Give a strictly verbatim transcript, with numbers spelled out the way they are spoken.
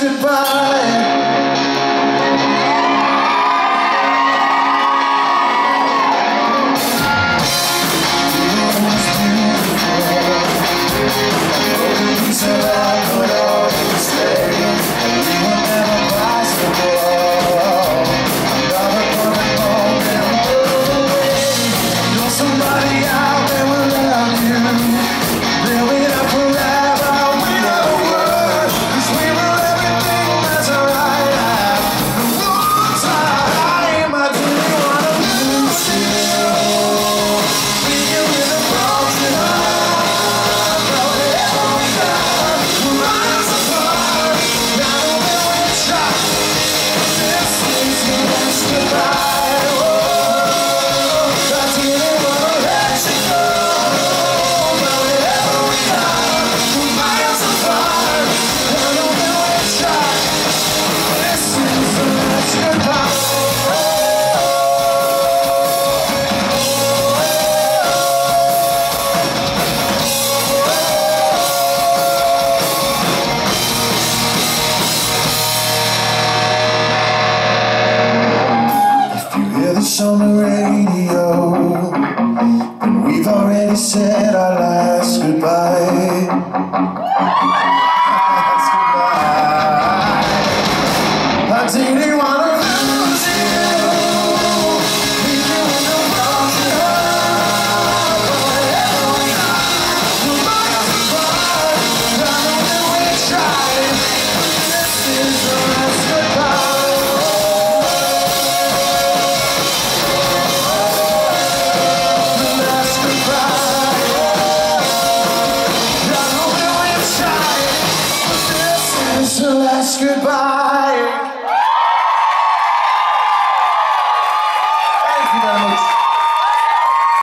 goodbye. On the radio, and we've already said our last goodbye. Last goodbye. I didn't wanna lose you. Leave you in the broken heart. Forever we are, we're miles apart. I know that we tried. This is the last goodbye. Last goodbye.